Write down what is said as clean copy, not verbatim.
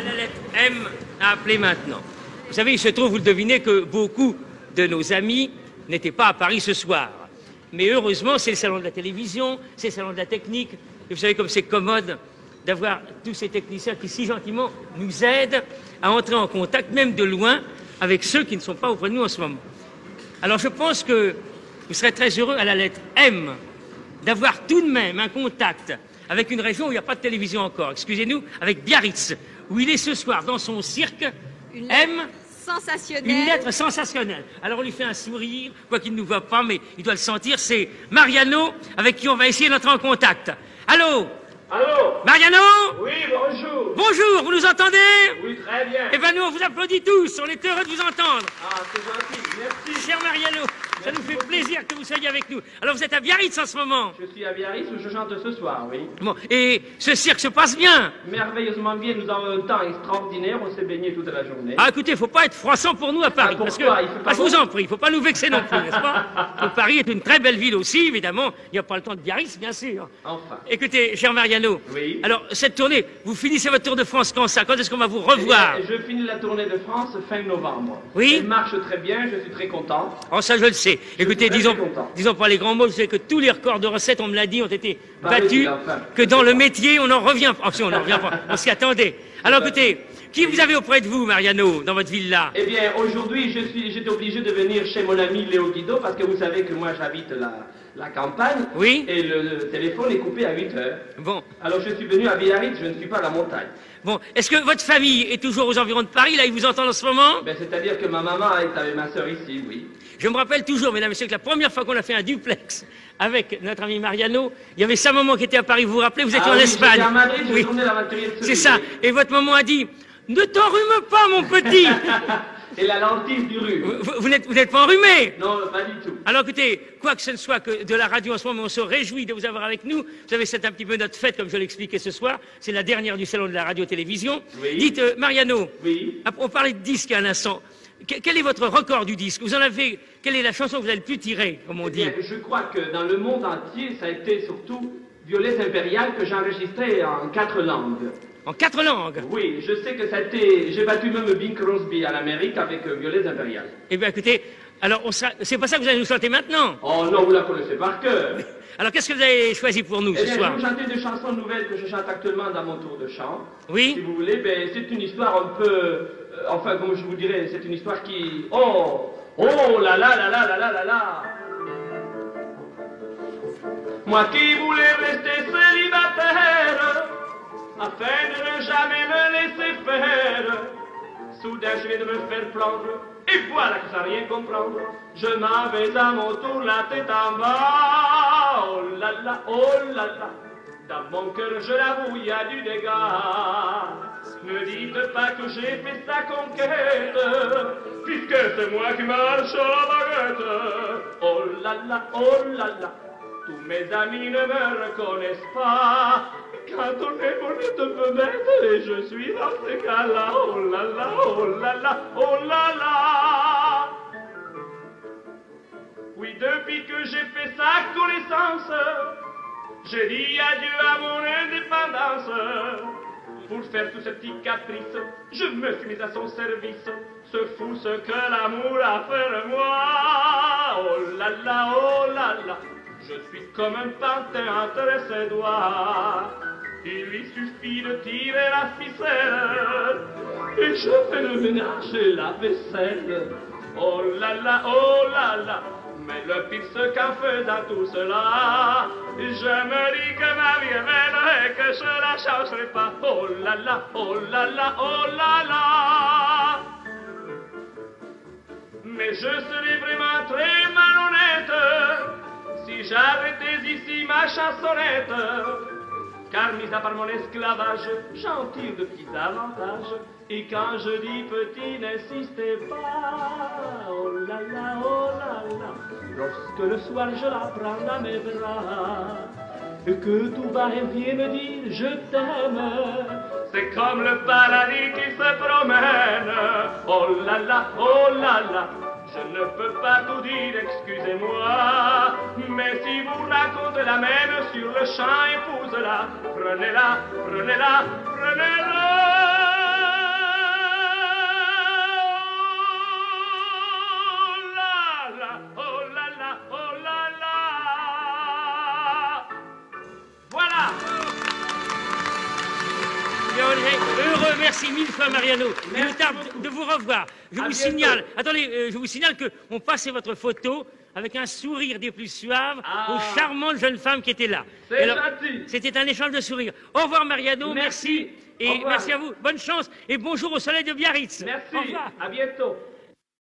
la lettre M à appeler maintenant. Vous savez, il se trouve, vous le devinez, que beaucoup de nos amis n'étaient pas à Paris ce soir. Mais heureusement, c'est le salon de la télévision, c'est le salon de la technique. Et vous savez comme c'est commode d'avoir tous ces techniciens qui, si gentiment, nous aident à entrer en contact, même de loin, avec ceux qui ne sont pas auprès de nous en ce moment. Alors je pense que vous serez très heureux à la lettre M d'avoir tout de même un contact avec une région où il n'y a pas de télévision encore. Excusez-nous, avec Biarritz, où il est ce soir dans son cirque. Une M. Sensationnelle. Une lettre sensationnelle. Alors on lui fait un sourire, quoi qu'il ne nous voit pas, mais il doit le sentir. C'est Mariano, avec qui on va essayer d'entrer en contact. Allô? Allô? Mariano? Oui, bonjour. Bonjour, vous nous entendez? Oui, très bien. Eh bien nous, on vous applaudit tous, on est heureux de vous entendre. Ah, c'est gentil, merci. Cher Mariano, ça nous fait plaisir que vous soyez avec nous. Alors vous êtes à Biarritz en ce moment? Je suis à Biarritz où je chante ce soir, oui. Bon, et ce cirque se passe bien? Merveilleusement bien, nous avons un temps extraordinaire, on s'est baigné toute la journée. Ah écoutez, il ne faut pas être froissant pour nous à Paris. Ah, parce que, pourquoi? Il fait pas je vous bon en prie, il ne faut pas nous vexer non plus, n'est-ce pas? Que Paris est une très belle ville aussi, évidemment. Il n'y a pas le temps de Biarritz, bien sûr. Enfin. Écoutez, cher Mariano, Oui. alors cette tournée, vous finissez votre tour de France quand ça? Quand est-ce qu'on va vous revoir? Je finis la tournée de France fin novembre. Oui. Elle marche très bien, je suis très content. Oh, ça, je le sais. Écoutez, très disons content. par les grands mots, je sais que tous les records de recettes, on me l'a dit, ont été battus, enfin. que dans le métier, on n'en revient pas. Si, on n'en revient pas. On s'y attendait. Alors, écoutez, qui vous avez auprès de vous, Mariano, dans votre ville-là? Eh bien, aujourd'hui, j'étais obligé de venir chez mon ami Léo Guido, parce que vous savez que moi, j'habite la campagne. Oui. Et le téléphone est coupé à 8 heures. Bon. Alors, je suis venu à Biarritz, je ne suis pas à la montagne. Bon, est-ce que votre famille est toujours aux environs de Paris, là, ils vous entendent en ce moment? Ben, c'est-à-dire que ma maman est avec ma sœur ici, oui. Je me rappelle toujours, mesdames et messieurs, que la première fois qu'on a fait un duplex avec notre ami Mariano, il y avait sa maman qui était à Paris, vous vous rappelez, vous étiez en Espagne. J'étais à Madrid, j'ai Oui. tourné l'aventurier de C'est Sully, ça. oui. Et votre maman a dit, ne t'enrhume pas, mon petit. C'est la lentille du rhume. Vous n'êtes pas enrhumé. Non, pas du tout. Alors écoutez, quoi que ce ne soit que de la radio en ce moment, on se réjouit de vous avoir avec nous. Vous savez, c'est un petit peu notre fête, comme je l'expliquais ce soir. C'est la dernière du salon de la radio-télévision. Oui. Dites, Mariano, Oui. on parlait de disque à un instant. Quel est votre record du disque? Vous en avez... Quelle est la chanson que vous avez le plus tirée, comme on Eh dit? bien, je crois que dans le monde entier, ça a été surtout Violets impériales que j'ai enregistré en 4 langues. En 4 langues? Oui, je sais que ça a été... J'ai battu même Bing Crosby à l'Amérique avec Violets impériales. Eh bien, écoutez, alors, c'est pas ça que vous allez nous chanter maintenant? Oh non, vous la connaissez par cœur. Alors, qu'est-ce que vous avez choisi pour nous Eh ce bien, je soir? vais vous chanter des chansons nouvelles que je chante actuellement dans mon tour de chant. Oui? Si vous voulez, ben, c'est une histoire un peu... enfin, comme je vous dirais, c'est une histoire qui... Oh! Oh là là là là là là là là! Moi qui voulais rester célibataire, afin de ne jamais me laisser faire, soudain je viens de me faire prendre, et voilà que sans rien comprendre, je m'en vais à mon tour la tête en bas. Oh là là, oh là là, dans mon cœur je l'avoue, il y a du dégât. Ne dites pas que j'ai fait sa conquête, puisque c'est moi qui marche à la baguette. Oh là là, oh là là, tous mes amis ne me reconnaissent pas. Quand on est bonnet de me mettre, et je suis dans ce cas-là. Oh là là, oh là là, oh là là. Oui, depuis que j'ai fait sa connaissance, j'ai dit adieu à mon indépendance. Pour faire tous ces petits caprices, je me suis mis à son service. Ce fou ce que l'amour a fait de moi. Oh là là, oh là là, je suis comme un pantin entre ses doigts. Il lui suffit de tirer la ficelle, et je fais le ménage et la vaisselle. Oh là là, oh là là, mais le pire c'est qu'en faisant tout cela, je me dis que ma vie est belle et que je la changerai pas. Oh là là, oh là là, oh là là. Mais je serais vraiment très malhonnête si j'arrêtais ici ma chansonnette. Car mis à part mon esclavage, j'en tire de petits avantages. Et quand je dis petit, n'insistez pas. Oh là là, oh là là, lorsque le soir je la prends dans mes bras, et que tout bas elle vient me dire je t'aime, c'est comme le paradis qui se promène. Oh là là, oh là là, je ne peux pas tout dire, excusez-moi, mais si vous racontez la même sur le champ, épouse-la, prenez-la, prenez-la, prenez-la. Heureux, merci mille fois, Mariano. Il me tarde de vous revoir. Je vous signale, attendez, je vous signale qu'on passe votre photo avec un sourire des plus suaves aux charmantes jeunes femmes qui étaient là. C'est gentil. C'était un échange de sourires. Au revoir, Mariano, merci. Et merci à vous. Bonne chance et bonjour au soleil de Biarritz. Merci. Au revoir. À bientôt.